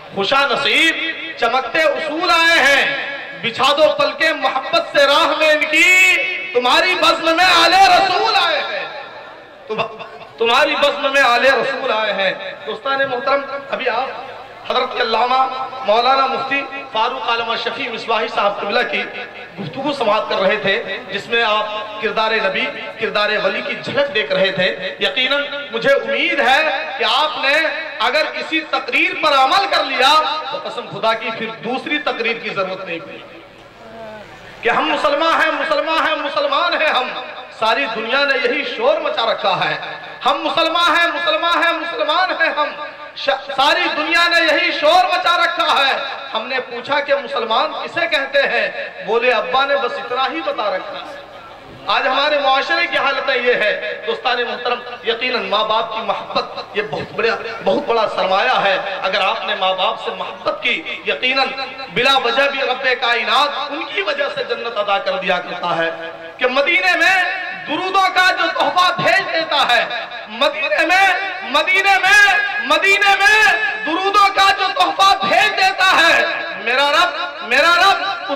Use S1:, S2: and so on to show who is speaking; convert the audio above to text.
S1: خوشا نصیب چمکتے اصول آئے ہیں، بچھا دو پلکیں محبت سے راہ میں ان کی، تمہاری بزم میں آل رسول آئے ہیں، تمہاری بزم میں آل رسول آئے ہیں۔ دوستان محترم، ابھی آپ حضرت علامہ مولانا مفتی فاروق عالم شفیع مصباحی صاحب قبلہ کی گفتگو سماعت کر رہے تھے، جس میں آپ کردار نبی، کردار ولی کی جھلک دیکھ رہے تھے۔ یقیناً مجھے امید ہے کہ آپ نے اگر اسی تقریر پر عمل کر لیا تو قسم خدا کی پھر دوسری تقریر کی ضرورت نہیں پڑی کہ ہم مسلمان ہیں، مسلمان ہیں، مسلمان ہیں ہم۔ ساری دنیا نے یہی شور مچا رکھا ہے، ہم مسلمان ہیں، مسلمان ہیں، مسلمان ہیں ہم۔ ساری دنیا نے یہی شور مچا رکھا ہے۔ ہم نے پوچھا کہ مسلمان کسے کہتے ہیں؟ بولے ابا نے بس اتنا ہی بتا رکھا ہے۔ آج ہمارے معاشرے کی حالت یہ ہے۔ دوستان محترم، یقیناً ماں باپ کی محبت یہ بہت بڑا سرمایہ ہے۔ اگر آپ نے ماں باپ سے محبت کی، یقیناً بلا وجہ بھی رب کائنات ان کی وجہ سے جنت عطا کر دیا کرتا ہے کہ مدینے میں درودوں کا جو تحفہ بھیج دیتا ہے، مدینے میں درودوں کا جو تحفہ بھیج دیتا ہے، میرا رب